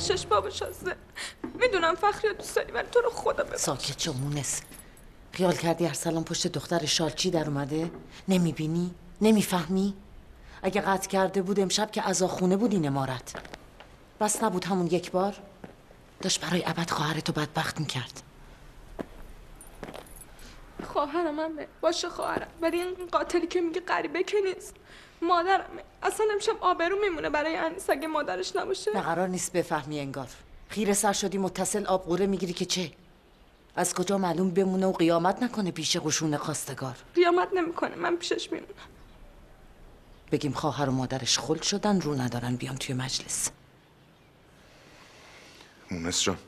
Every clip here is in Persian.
ببخشش بابا شازده. میدونم فخری رو دوست داری ولی تو رو خدا ببخش. ساکت شو مونس. خیال کردی ارسلان پشت دختر شالچی در اومده؟ نمیبینی؟ نمیفهمی؟ اگه قطع کرده بود امشب که عزاخونه بود این امارت. بس نبود همون یک بار؟ داشت برای ابد خواهرتو بدبخت میکرد. خواهرمه باشه خواهرم، ولی این قاتلی که میگه غریبه که نیست، مادرمه. اصلا امشب آبرو میمونه برای انیس اگه مادرش نباشه. نه قرار نیست بفهمی انگار. خیره سر شدی متصل آب قوره میگیری که چه؟ از کجا معلوم بمونه و قیامت نکنه پیش قشون خواستگار؟ قیامت نمیکنه، من پیشش میمونم. بگیم خواهر و مادرش خلد شدن رو ندارن بیان توی مجلس. مونس جان،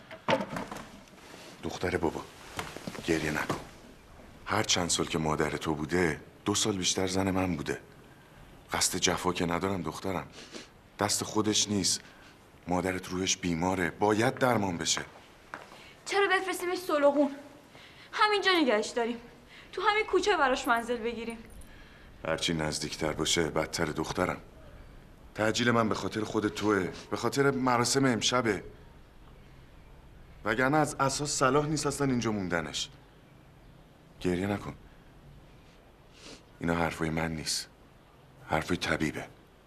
دختر بابا گریه نکن. هر چند سال که مادر تو بوده 2 سال بیشتر زن من بوده. قصد جفا که ندارم دخترم، دست خودش نیست. مادرت روحش بیماره، باید درمان بشه. چرا بفرستیمش سلوغون؟ همینجا نگهش داریم، تو همین کوچه براش منزل بگیریم. هرچی نزدیکتر باشه بدتر دخترم. تعجیل من به خاطر خود توه، به خاطر مراسم امشبه، وگرنه از اساس صلاح نیست اصلا اینجا موندنش. گریه نکن، اینا حرفای من نیست، حرفای طبیبه.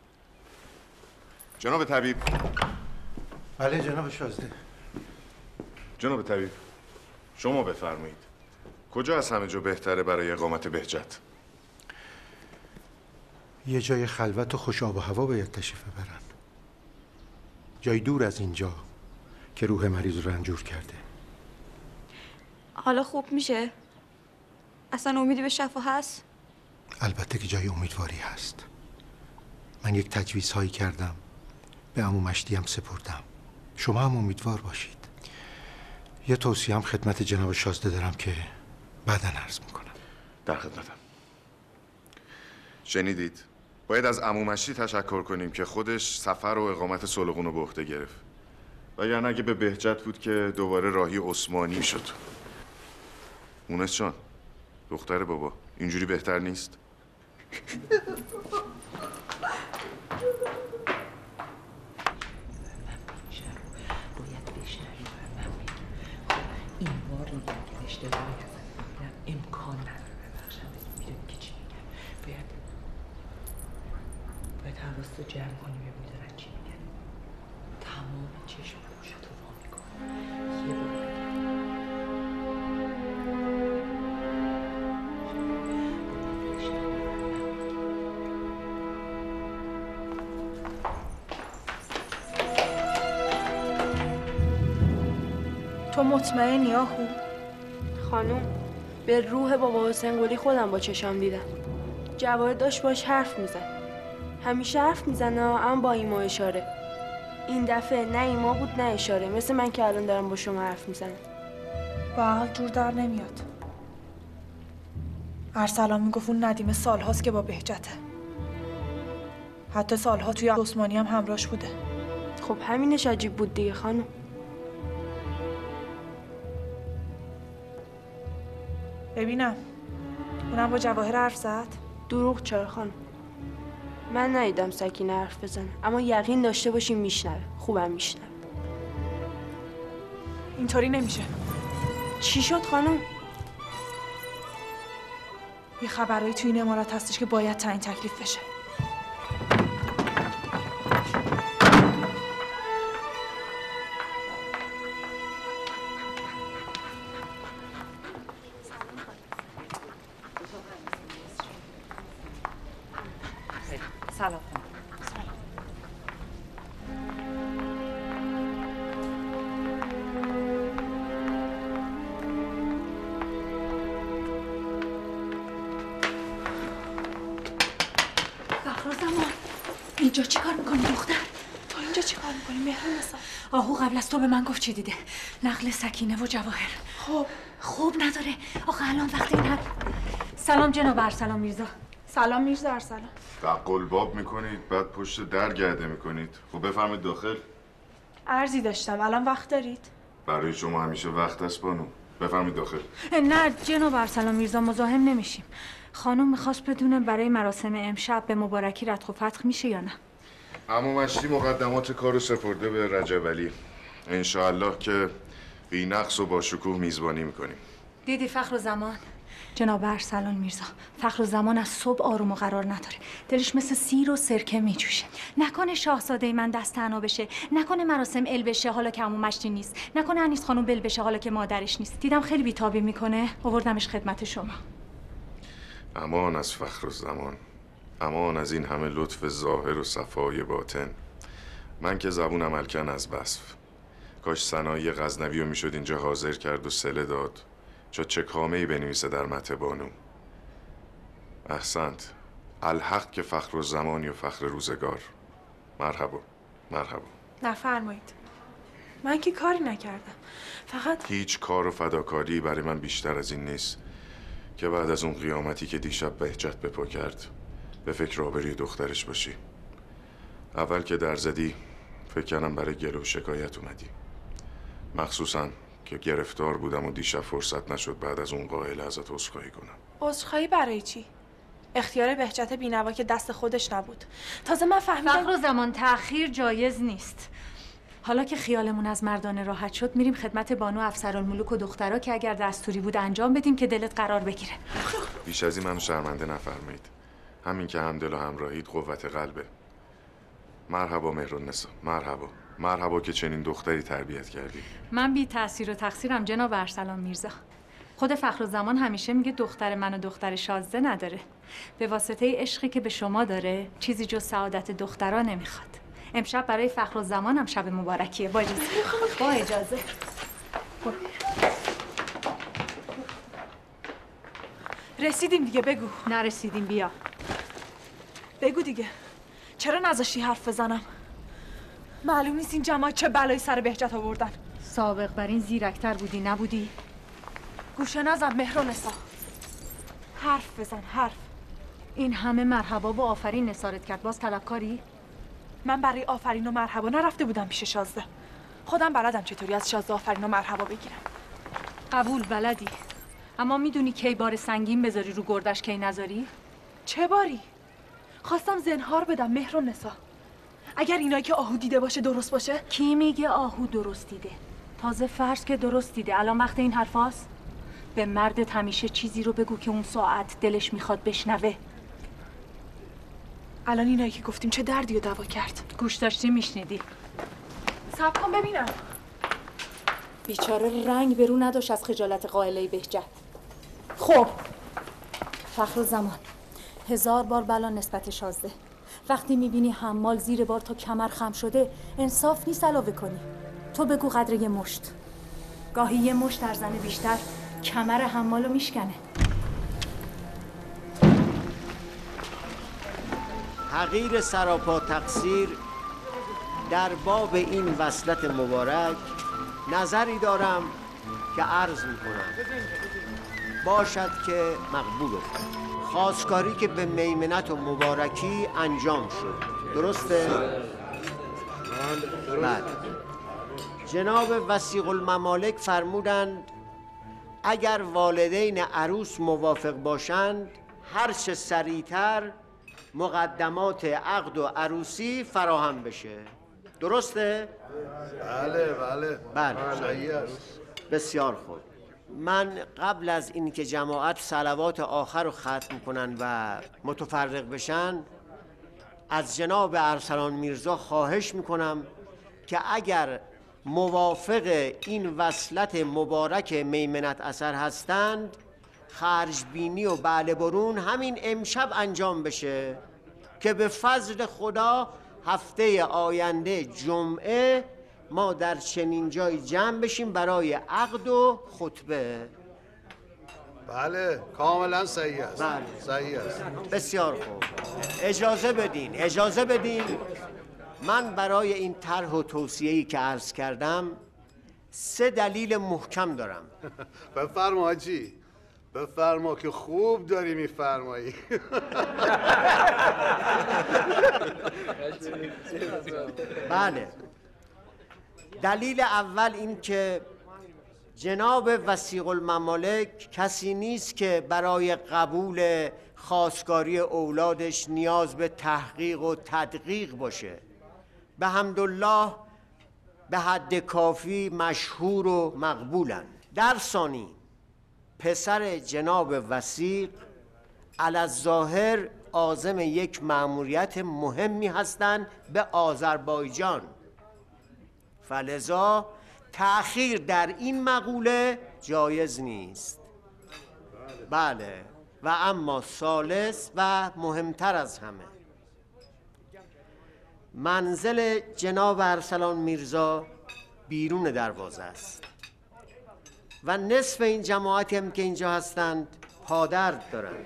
جناب طبیب. بله جناب شازده. جناب طبیب شما بفرمایید، کجا از همه جا بهتره برای اقامت بهجت؟ یه جای خلوت و خوش آب و هوا باید تشریف ببرن، جای دور از اینجا که روح مریض رو رنجور کرده. حالا خوب میشه؟ اصلا امیدی به شفا هست؟ البته که جای امیدواری هست. من یک تجویز هایی کردم، به عمو مشدی هم سپردم. شما هم امیدوار باشید. یه توصیه هم خدمت جناب شازده دارم که بعداً عرض میکنم. در خدمتم. شنیدید؟ باید از عمو مشدی تشکر کنیم که خودش سفر و اقامت سلوغون رو به عهده گرفت. وگرنه اگه به بهجت بود که دوباره راهی عثمانی شد. مونس جان، دختر بابا، اینجوری بهتر نیست؟ این بار میگم که اشتباهی کردم، امکان نداره ببخشم. میدونی که چی میگن؟ باید حواست رو جمع کنی ببینی دارن چی میگن. تمام چشم گوشت رو وا میکنی. یه بار تو مطمئنی آهو؟ خانم، به روح بابا حسین قلی خودم با چشام دیدم. جواهر داشت باش حرف میزن. همیشه حرف میزنه اما با ایما اشاره. این دفعه نه ایما بود نه اشاره، مثل من که الان دارم با شما حرف میزنم. با عقل جور در نمیاد. ارسلان میگفت اون ندیمه سالهاست که با بهجته. حتی سالها توی عثمانی هم همراهش بوده. خب همینش عجیب بود دیگه خانم. ببینم اونم با جواهر حرف زد؟ دروغ چرا خانم؟ من ندیدم سکینه حرف بزنه، اما یقین داشته باشیم میشنوه. خوبم میشنوه. اینطوری نمیشه. چی شد خانم؟ یه خبرایی توی این امارت هستش که باید تعیین تکلیف بشه. سلام. فخرزمان، اینجا چی کار میکنی دختر؟ تو اینجا چی کار میکنی مهران نسا؟ آهو قبل از تو به من گفت چی دیده. نقل سکینه و جواهر. خب خوب نداره آخه الان وقت این سلام جناب ارسلان میرزا. سلام میرزا ارسلان. قلباب میکنید بعد پشت در گرده میکنید. خب بفرمایید داخل. عرضی داشتم، الان وقت دارید؟ برای شما همیشه وقت است بانو. بفرمایید داخل. نه جناب ارسلان میرزا مزاحم نمیشیم. خانم میخواست بدونه برای مراسم امشب به مبارکی ردخ و فتح میشه یا نه. عمو مشتی مقدمات کارو سپرده به رجب علی. انشاءالله که بی نقص و با شکوه میزبانی میکنیم. دیدی فخرالزمان؟ جناب ارسلان میرزا، فخرالزمان از صبح آروم و قرار نداره. دلش مثل سیر و سرکه میجوشه. نکنه شاهزاده من دست تنها بشه، نکنه مراسم ال بشه حالا که عمو مشتی نیست، نکنه انیس خانم بل بشه حالا که مادرش نیست. دیدم خیلی بیتابی میکنه، آوردمش خدمت شما. امان از فخرالزمان، امان از این همه لطف ظاهر و صفای باطن. من که زبونم الکن از وصف. کاش ثنایی غزنوی رو میشد اینجا حاضر کرد و صله داد چه کامه‌ای بنویسه در مته بانو. احسنت. الحق که فخرالزمانی و فخر روزگار. مرحبا مرحبا. نفرمایید. من که کاری نکردم، فقط هیچ کار و فداکاری برای من بیشتر از این نیست که بعد از اون قیامتی که دیشب بهجت به پا کرد به فکر آبروی دخترش باشی. اول که در زدی فکر کردم برای گله و شکایت اومدی، مخصوصا که گرفتار بودم و دیشب فرصت نشد بعد از اون قائل ازت عذرخواهی کنم. عذرخواهی برای چی؟ اختیار بهجت بینوا که دست خودش نبود. تازه من فهمیدم فخرالزمان تأخیر جایز نیست. حالا که خیالمون از مردانه راحت شد میریم خدمت بانو افسرالملوک و دخترها که اگر دستوری بود انجام بدیم که دلت قرار بگیره. بیش از این منو شرمنده نفرمایید. همین که همدل و همراهید قوت قلبه. مرحبا مهرالنسا، مرحبا. مرحبا که چنین دختری تربیت کردی. من بی تأثیر و تقصیرم جناب ارسلان میرزا. خود فخرالزمان همیشه میگه دختر من و دختر شازده نداره. به واسطه عشقی که به شما داره چیزی جز سعادت دخترها نمیخواد. امشب برای فخرالزمان هم شب مبارکیه. با اجازه. با اجازه. رسیدیم دیگه. بگو. نرسیدیم. بیا. بگو دیگه. چرا نذاشتی حرف بزنم؟ معلوم نیست این جماعت چه بلایی سر بهجت آوردن. سابق بر این زیرکتر بودی نبودی؟ گوشه نزن مهرالنسا. حرف بزن، حرف. این همه مرحبا و آفرین نثارت کرد، باز طلبکاری؟ من برای آفرین و مرحبا نرفته بودم پیش شازده. خودم بلدم چطوری از شازده آفرین و مرحبا بگیرم. قبول بلدی، اما میدونی کی بار سنگین بذاری رو گردش کی نذاری؟ چه باری؟ خواستم زنهار بدم مهرالنسا. اگر اینایی که آهو دیده باشه درست باشه؟ کی میگه آهو درست دیده؟ تازه فرض که درست دیده، الان وقت این حرفاست؟ به مردت همیشه چیزی رو بگو که اون ساعت دلش میخواد بشنوه. الان اینایی که گفتیم چه دردی رو دوا کرد؟ گوش داشتی میشنیدی. صبر کن ببینم. بیچاره رنگ به رو نداشت از خجالت قائله بهجت. خب فخرالزمان، 1000 بار بلا نسبت شازده. وقتی میبینی حمال زیر بار تا کمر خم شده انصاف نیست علاوه کنی. تو بگو قدر یه مشت. گاهی یه مشت در زن بیشتر کمر حمالو میشکنه. حقیر سراپا تقصیر در باب این وصلت مبارک نظری دارم که عرض میکنم، باشد که مقبول افتد. خواستگاری که به میمنت و مبارکی انجام شد، درسته؟ بله. جناب وثیق الممالک فرمودند اگر والدین عروس موافق باشند هر چه سریعتر مقدمات عقد و عروسی فراهم بشه. درسته؟ بله بله بله. صحیح است. بسیار خوب. من قبل از اینکه جماعت صلوات آخر رو ختم کنن و متفرق بشن از جناب ارسلان میرزا خواهش میکنم که اگر موافق این وصلت مبارک میمنت اثر هستند خرج بینی و بله برون همین امشب انجام بشه که به فضل خدا هفته آینده جمعه ما در چنین جای جمع بشیم برای عقد و خطبه. بله کاملا صحیح است. بله. صحیح است. بسیار خوب. اجازه بدین من برای این طرح و توصیه‌ای که عرض کردم 3 دلیل محکم دارم. بفرما حاجی، بفرما که خوب داری میفرمایی. بله. دلیل اول این که جناب وثیق الممالک کسی نیست که برای قبول خواستگاری اولادش نیاز به تحقیق و تدقیق باشه. به حمدالله به حد کافی مشهور و مقبولند. در ثانی پسر جناب وثیق علی‌الظاهر عازم یک مأموریت مهمی هستند به آذربایجان، فلذا تأخیر در این مقوله جایز نیست. بله، و اما ثالث و مهمتر از همه، منزل جناب ارسلان میرزا بیرون دروازه است و نصف این جماعتی هم که اینجا هستند پادرد دارند.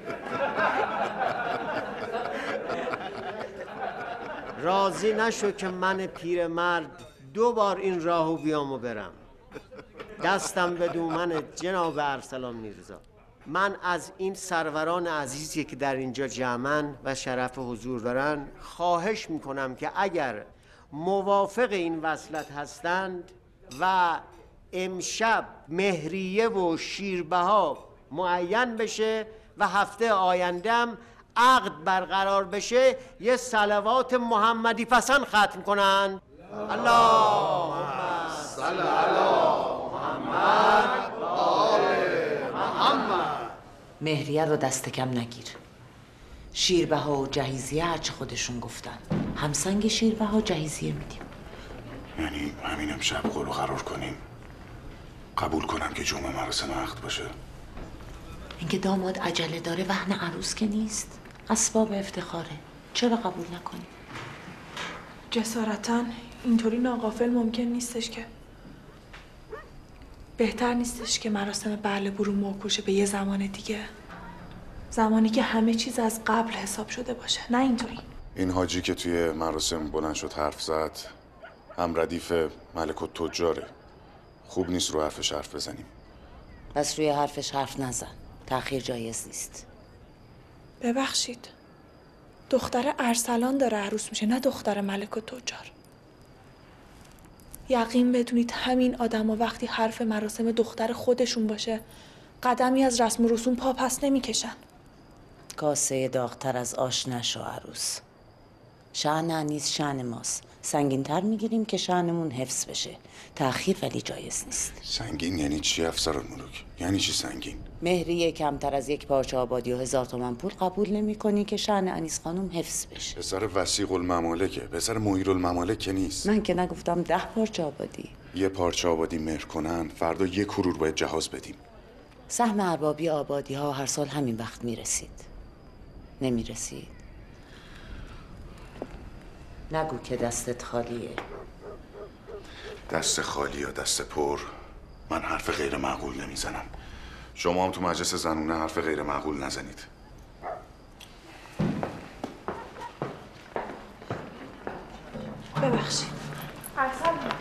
راضی نشو که من پیرمرد 2 بار این راهو بیام و برم. دستم به دومن جناب ارسلان میرزا. من از این سروران عزیزی که در اینجا جمعن و شرف حضور دارن خواهش میکنم که اگر موافق این وصلت هستند و امشب مهریه و شیربها معین بشه و هفته آیندهم عقد برقرار بشه، یه صلوات محمدی پسند ختم کنن. اللهم صل علی محمد و آل محمد. مهریه رو دست کم نگیر. شیربها و جهیزیه هرچه خودشون گفتن، همسنگ شیربها جهیزیه میدیم. یعنی همین امشب قولو قرار کنیم، قبول کنم که جمعه مراسم عقد باشه؟ اینکه داماد عجله داره وهن عروس که نیست، اسباب افتخاره، چرا قبول نکنیم؟ جسارتاً اینطوری ناغافل ممکن نیستش که. بهتر نیستش که مراسم بله برون موکوشه به یه زمان دیگه، زمانی که همه چیز از قبل حساب شده باشه، نه اینطوری. این حاجی که توی مراسم بلند شد حرف زد هم ردیف ملک التجاره، خوب نیست رو حرفش حرف بزنیم. بس روی حرفش حرف نزن، تأخیر جایز نیست. ببخشید، دختر ارسلان داره عروس میشه، نه دختر ملک التجار. یقین بدونید همین آدما وقتی حرف مراسم دختر خودشون باشه قدمی از رسم و رسوم پا پس نمیکشن. کاسه داغتر از آش نشو عروس. شأن انیس شأن ماست، سنگین‌تر میگیریم که شأنمون حفظ بشه. تأخیر ولی جایز نیست. سنگین یعنی چی افسرالملوک؟ یعنی چی سنگین؟ مهریه کمتر از 1 پارچه آبادی و 1000 تومن پول قبول نمی‌کنی که شأن انیس خانم حفظ بشه. پسر وثیق الممالکه، پسر مهیر الممالک که نیست. من که نگفتم 10 پارچه آبادی. 1 پارچه آبادی مهر کنن، فردا 1 کرور باید جهاز بدیم. سهم اربابی آبادی ها هر سال همین وقت میرسید. نمیرسید؟ نگو که دستت خالیه. دست خالی یا دست پر، من حرف غیر معقول نمیزنم. شما هم تو مجلس زنونه حرف غیر معقول نزنید. ببخشید. ارسلان.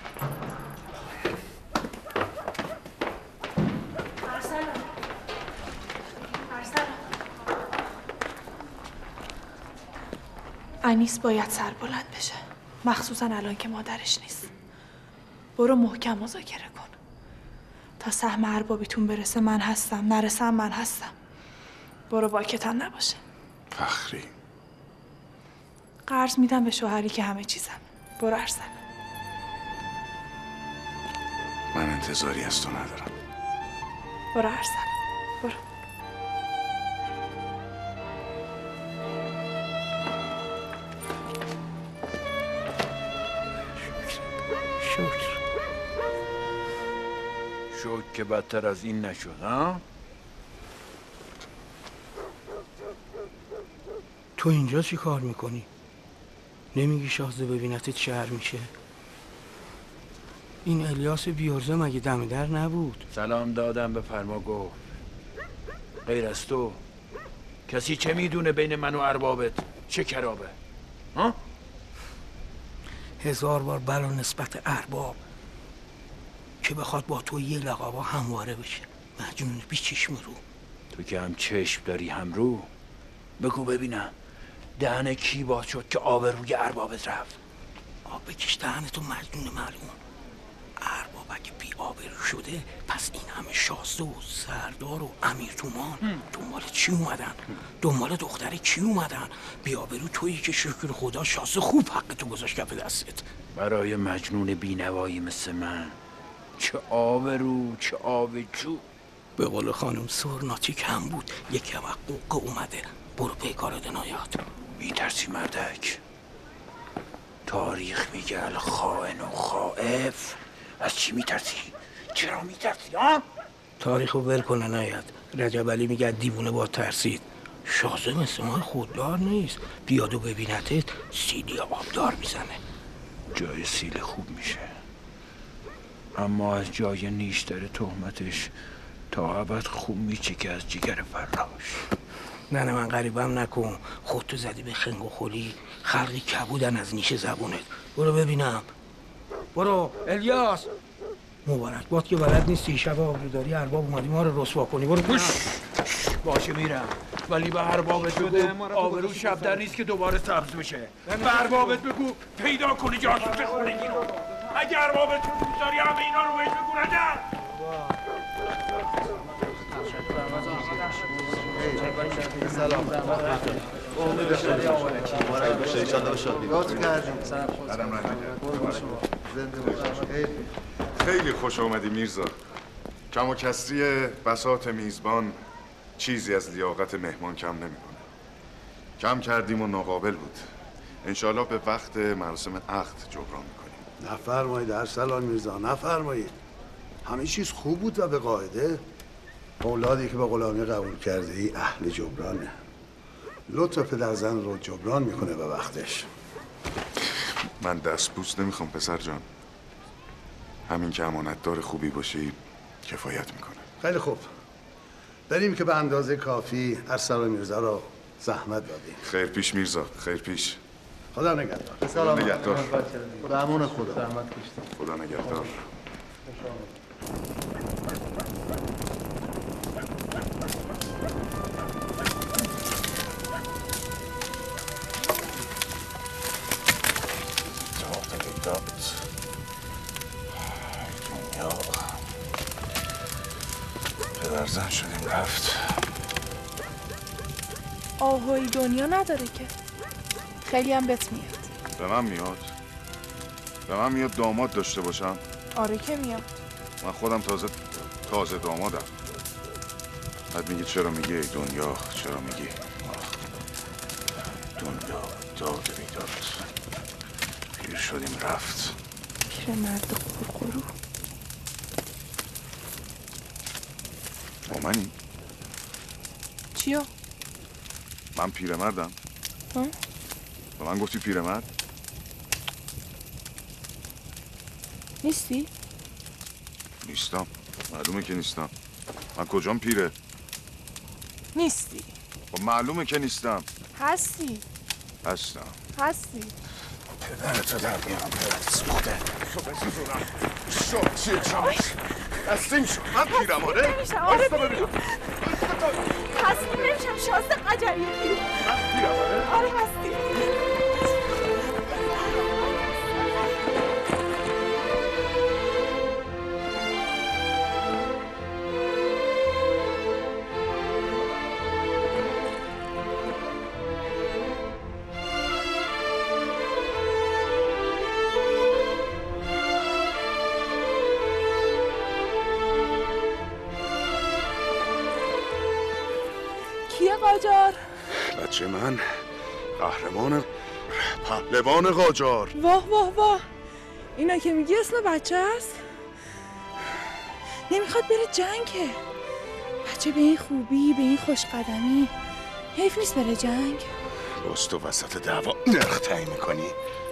انیس باید سر بلند بشه، مخصوصا الان که مادرش نیست. برو محکم مذاکره کن تا سهم اربابیتون برسه. من هستم، نرسم من هستم. برو باکتن نباشه. فخری قرض میدم به شوهری که همه چیزم. برو ارسلان. من انتظاری از تو ندارم. برو ارسلان، برو. شکر که بدتر از این نشد، ها؟ تو اینجا چی کار میکنی؟ نمیگی شازده ببینتت شهر میشه؟ این الیاس بیارزه مگه دم در نبود؟ سلام دادم به فرما گفت. غیر از تو کسی چه میدونه بین من و اربابت چه کرابه؟ ها؟ 1000 بار بلا نسبت ارباب که بخواد با تو یه لقابا همواره بشه. مجنون بی چشم رو. تو که هم چشم داری هم رو. بگو ببینم دهن کی باز شد که آب روی اربابت رفت؟ آب بکش دهن تو مجنون معلوم. ارباب اگه بی آبرو شده پس این همه شازده و سردار و امیر تومان دنبال چی اومدن؟ دنبال دختر کی اومدن؟ بی آبرو تویی که شکر خدا شازده خوب حق تو گذاشت کف دستت. برای مجنون بینوایی مثل من چه آبرو چه آبجو. به قول خانم سورناتی کم بود، یکی هم قوقه اومده. برو پیکار دنایات. میترسی مردک؟ تاریخ میگه الخائن و خائف. از چی میترسی؟ چرا میترسی ها؟ تاریخو ول کنه نیاد. رجب علی میگه دیوونه با ترسید. شازده مثل ما خوددار نیست، بیاد و ببینتت سیلی آبدار میزنه. جای سیل خوب میشه، اما از جای نیشتر تهمتش تا ابد خوب میچکه از جگر فراش. نه من غریبم نکن، خودتو زدی به خنگ و خلی، خلقی کبودن از نیش زبونت. برو ببینم. برو الیاس. مبارک باد که بلد نیستی، شب آبروداری ارباب اومدی ما رو رسوا کنی. برو باشه میرم، ولی به اربابت بگو آبرو شب در نیست که دوباره سبز بشه. به اربابت بگو پیدا کنی جاسوس خونگی رو. اگه اربابت رو دوست داری همه اینا رو بهش بگو ندر. سلام. خیلی خوش آمدی میرزا. کم و کسری بساط میزبان چیزی از لیاقت مهمان کم نمیکنه. کم کردیم و ناقابل بود. انشالله به وقت مراسم عقد جبران میکنیم. نفرمایید ارسلان میرزا، نفرمایید. همه چیز خوب بود و به قاعده. اولادی که به غلامی قبول کرده ای اهل جبرانه. لطف پدر زن رو جبران میکنه به وقتش. من دست بوس نمیخوام پسر جان. همین که امانتدار خوبی باشی کفایت میکنه. خیلی خوب. بریم که به اندازه کافی ارسلان میرزا رو زحمت دادیم. خیر پیش میرزا، خیر پیش. خدا نگهدار. خدا نگهدار. به امان خدا. خدا نگهدار. پدرزن شدیم رفت. آهوی دنیا نداره که. خیلی هم بهت میاد. به من میاد؟ به من میاد داماد داشته باشم؟ آره که میاد. من خودم تازه دامادم. بعد میگی چرا میگی ای دنیا، چرا میگی دنیا داد بیداد. پیر شدیم رفت. پیر مرد قرقرو. با منی؟ چیو؟ من پیرمردم؟ به من گفتی پیرمرد؟ نیستی؟ نیستم. معلومه که نیستم. من کجام پیره؟ نیستی. خب معلومه که نیستم. هستی. هستم. هستی. پدرتو در بیام پدرت سوخته. شد چیه چمش؟ دستیم شد. من پیرم آره؟ نمیشم آره ببینم. هستی نمیشم شازده قجریه پیرم. من پیرم آره؟ آره هستی. کیه قاجار؟ بچه من قهرمان پهلوان قاجار. واه واه واه، اینا که میگی اسم بچه هست؟ نمیخواد بره جنگه. بچه به این خوبی، به این خوشقدمی حیف نیست بره جنگ؟ باز تو وسط دعوا نرخ تعیین میکنی؟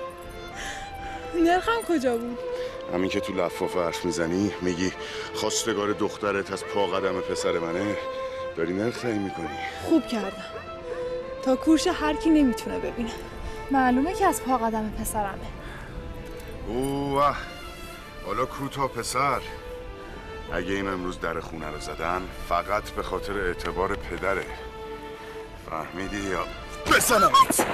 نرخم کجا بود؟ همین که تو لفاف حرف میزنی میگی خواستگار دخترت از پا قدم پسر منه، داری نرخ تعیین میکنی. خوب کردم. تا کورش هر کی نمیتونه ببینه. معلومه که از پا قدم پسرمه. اوه حالا کو تا پسر. اگه این امروز در خونه رو زدن فقط به خاطر اعتبار پدره. فهمیدی یا بزنمت؟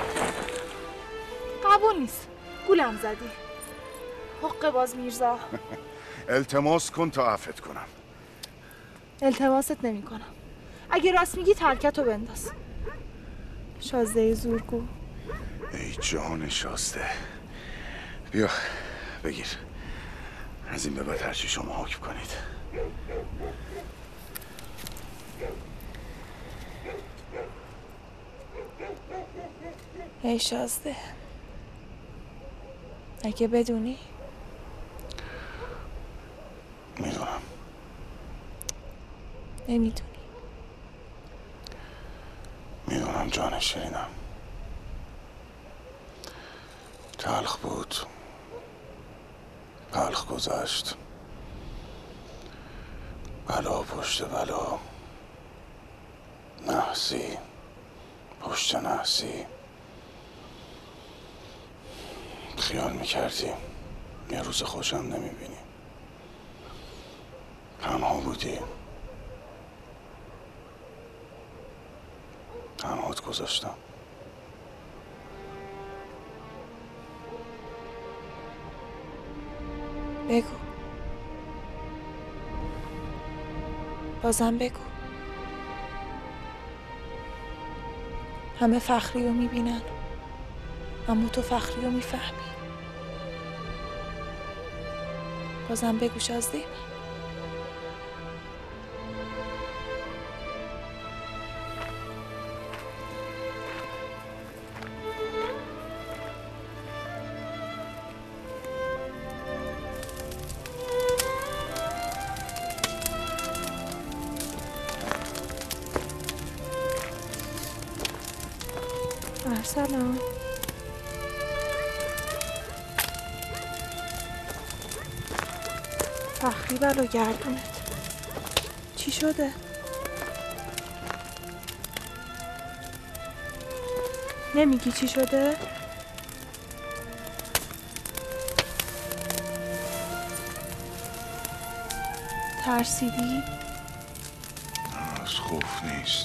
قبول نیست. گولم زدی. حق باز میرزا. التماس کن تا عفت کنم. التماست نمی کنم. اگه راست میگی ترکتو بنداز. شازده زورگو. ای جان شازده، بیا بگیر. از این به بعد هرچی شما حکم کنید. ای شازده، اگه بدونی. میدونم. نمیدونی. میدونم جان شیرینم. تلخ بود، تلخ گذشت. بلا پشت بلا، نحسی پشت نحسی. خیال میکردی یه روز خوشم نمیبینی. تنها بودی، تنهات گذاشتم. بگو، بازم بگو. همه فخری رو میبینن، اما تو فخری رو میفهمی. بازم بگو شازده من. سلام. فخری بلا گردونت چی شده؟ نمیگی چی شده؟ ترسیدی؟ از خوف نیست،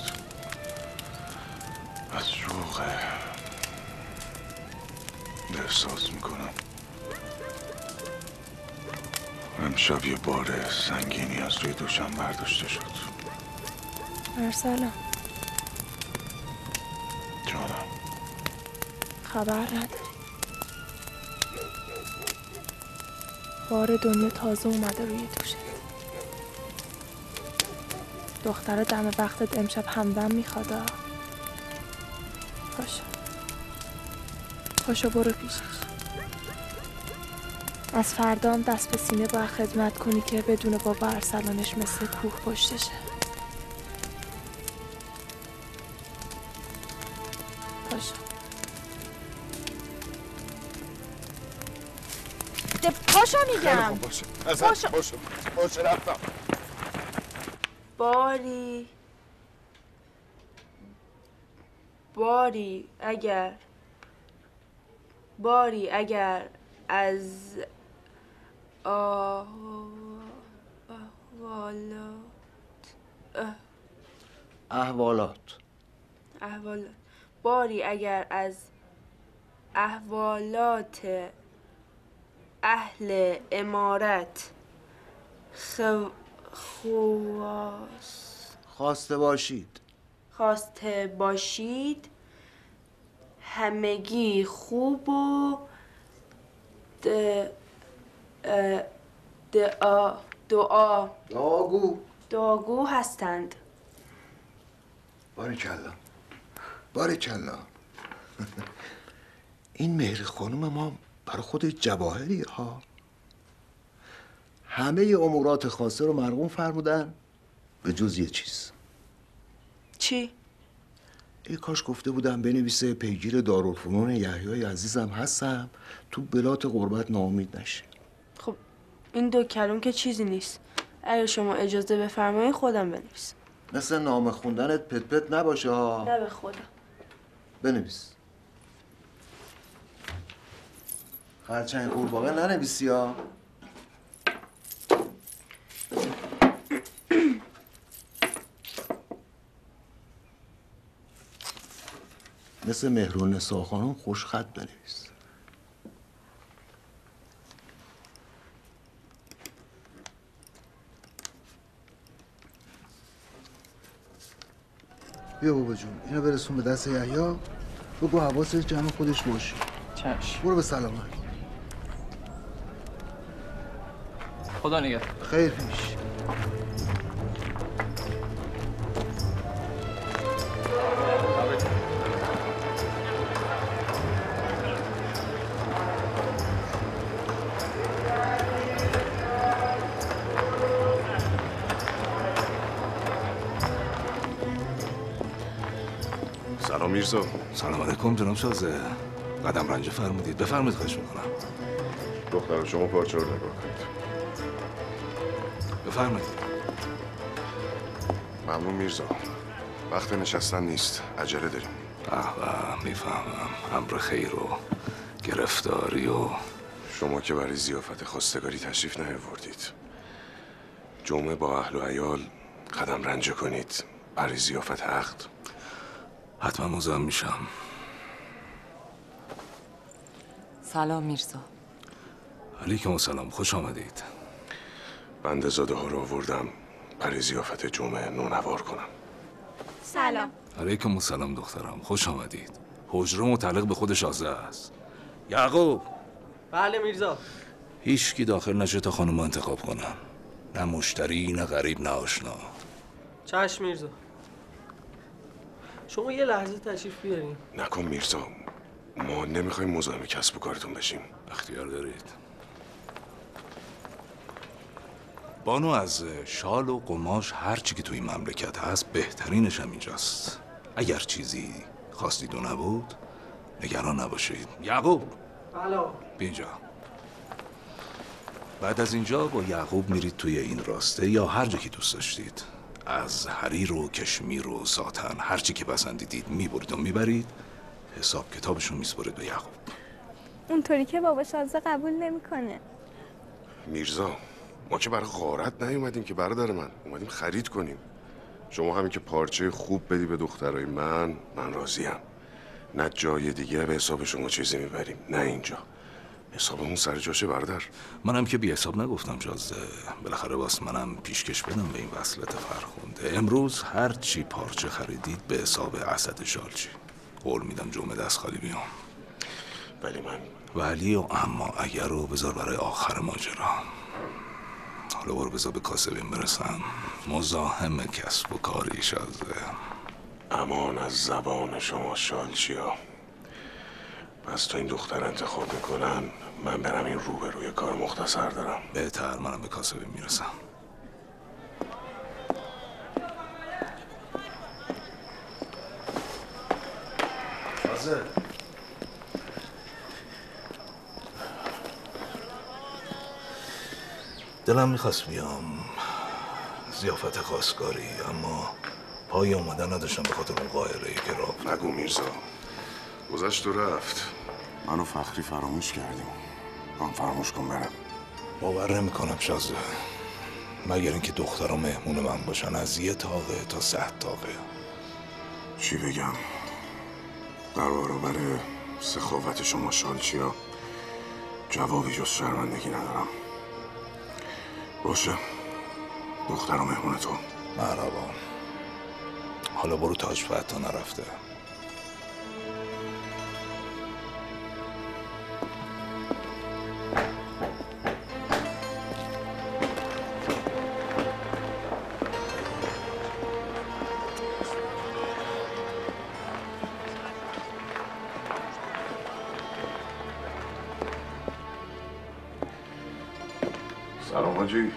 از شوقه. احساس میکنم امشب یه بار سنگینی از روی دوشم برداشته شد. ارسلان جانم، خبر نداری؟ بار دنیا تازه اومده روی دوشت. دختر دم وقتت امشب همدم میخوادا. پاشو برو پیشش. از فردا هم دست به سینه باید خدمت کنی که بدون بابا ارسلانش مثل کوه پشتشه. پاشو. پاشو میگم. باشه باشه رفتم. باری اگر از احوالات باری اگر از احوالات اهل امارت خواسته باشید همگی خوب و دعاگو هستند. باریکلا. این مهر خانم ما برای خود جواهری ها. همه امورات خاصه رو مرقوم فرمودن به جز یه چیز. چی؟ ای کاش گفته بودم بنویسه پیگیر دارالفنون یحیای عزیزم هستم، تو بلات غربت ناامید نشه. خب این 2 کلم که چیزی نیست. اگه شما اجازه بفرمایید خودم بنویسم. مثل نام خوندنت پت پت نباشه ها. نه به خدا. بنویس. خرچنگ قورباغه ننویسی ها. مثل مهرالنسا خانم خوشخط بنویس. بیا بابا جون، اینو برسون به دست یحیی، بگو حواسش جمع خودش باشه. چشم. برو به سلامت. خدا نگهدار. خیر پیش. سلام میرزا. سلام علیکم جناب شازده. قدم رنجه فرمودید. بفرمایید خواهش میکنم. دختر شما پارچه رو نگاه کنید. بفرمایید. ممنون میرزا. وقت نشستن نیست. عجله داریم. میفهمم. امر خیر و گرفتاری و شما که برای ضیافت خواستگاری تشریف نیاوردید. جمعه با اهل و عیال قدم رنجه کنید برای ضیافت عقد. حتما مزاحم میشم. سلام میرزا. علیکم السلام. خوش آمدید. بنده زاده ها رو آوردم برای ضیافت جمعه نونوار کنم. سلام. علیکم السلام دخترم. خوش آمدید. حجره متعلق به خود شازده است. یعقوب. بله میرزا. هیچ کی داخل نشه تا خانم انتخاب کنن. نه مشتری، نه غریب، نه آشنا. چشم میرزا. شما یه لحظه تشریف بیارین. نکن میرزا. ما نمیخوایم مزاحم کسب و کارتون بشیم. اختیار دارید. بانو از شال و قماش هر چی که توی مملکت هست بهترینش هم اینجاست. اگر چیزی خواستید و نبود نگران نباشید. یعقوب. بله. بیا اینجا. بعد از اینجا با یعقوب میرید توی این راسته یا هر جا که دوست داشتید. از حریر و کشمیر و ساتن هر چی که پسندیدید میبرید و میبرید. حساب کتابشون میسپرید به یعقوب. اونطوری که بابا شازده قبول نمیکنه. میرزا ما که برای غارت نیومدیم که برادر من، اومدیم خرید کنیم. شما همین که پارچه خوب بدی به دخترای من راضیم. نه جای دیگه به حساب شما چیزی میبریم، نه اینجا. حسابمون سر جاشه برادر. منم که بی حساب نگفتم شازده. بالاخره واسه منم پیشکش بدم به این وصلت فرخنده. امروز هر چی پارچه خریدید به حساب اسد شالچی. قول میدم جمعه دست خالی بیام. ولی و اما اگر رو بذار برای آخر ماجرا. حالا برو بذار به کاسبیم برسم. مزاحم کسب و کاری شازده. امان از زبان شما شالچیا. پس تا این دختر انتخاب میکنن من برم این روبروی کار مختصر دارم. بهتر، منم به کاسبیم میرسم. تازه دلم میخواست بیام ضیافت خواستگاری، اما پای اومدن نداشتم به خاطر اون قاهره‌ای که راه. نگو میرزا. گذشت و رفت. منو فخری فراموش کردیم. من فراموش کن برم. باور نمیکنم شازده. مگر اینکه دخترها مهمون من باشن از 1 تاقه تا 100 تاقه. چی بگم؟ در برابر سخاوت شما شالچیا جوابی جز شرمندگی ندارم. باشه، دخترها مهمون تو. مرحبا. حالا برو تاج فتح تا نرفته. سلام حاجی.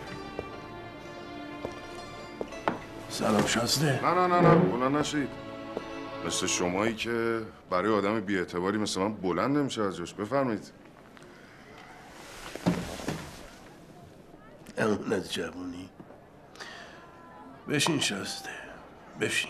سلام شازده. نه بلند نشید. مثل شمایی که برای آدم بی‌اعتباری مثل من بلند نمیشه از جاش. بفرمایید. اون از جوونی. بشین شازده، بشین.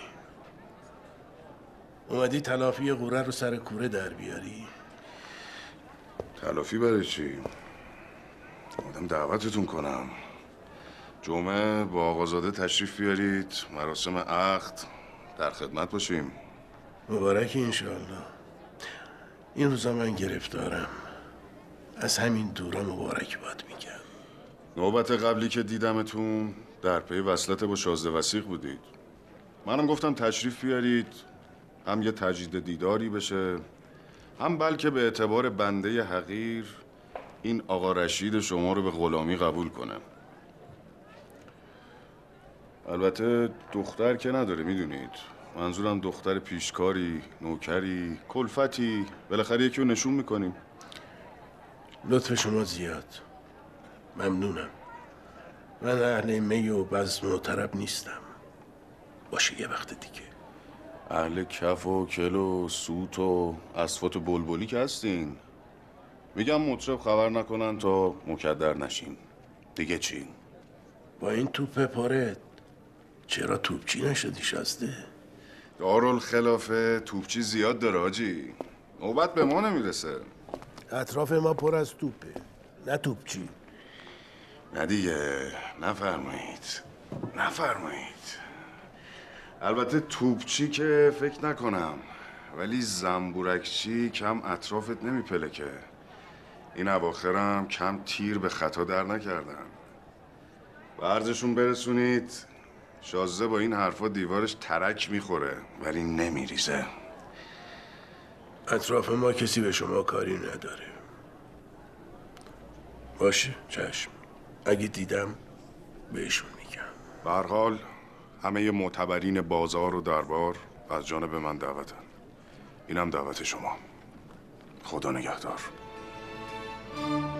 اومدی تلافی قوره رو سر کوره در بیاری؟ تلافی برای چی؟ آدم دعوتتون کنم. جمعه با آقازاده تشریف بیارید، مراسم عقد، در خدمت باشیم. مبارک انشاءالله. این روزا من گرفتارم. از همین دورا مبارک باد میگم. نوبت قبلی که دیدمتون در پی وصلت با شازده وثیق بودید. منم گفتم تشریف بیارید، هم یه تجدید دیداری بشه، هم بلکه به اعتبار بنده حقیر این آقا رشید شما رو به غلامی قبول کنه. البته دختر که نداره، میدونید. منظورم دختر پیشکاری، نوکری، کلفتی، بالاخره یکی رو نشون میکنیم. لطف شما زیاد، ممنونم. من اهل می و بزم و طرب نیستم. باشه یه وقت دیگه. اهل کف و کل و سوت و اصوات بلبلی که هستین. میگم مطرب خبر نکنن تا مکدر نشین. دیگه چی؟ با این توپ پارت چرا توپچی نشدی شازده؟ دارالخلافه توپچی زیاد داره حاجی. نوبت به ما نمیرسه. اطراف ما پر از توپه، نه توپچی. نه دیگه، نفرمایید. البته توپچی که فکر نکنم، ولی زنبورکچی کم اطرافت نمیپلکه. این اواخرم کم تیر به خطا در نکردن. به عرضشون برسونید شازده با این حرفا دیوارش ترک میخوره ولی نمیریزه. اطراف ما کسی به شما کاری نداره. باشه چشم، اگه دیدم بهشون میگم. به هر حال همه معتبرین بازار و دربار از جانب من دعوتن. اینم دعوت شما. خدا نگهدار.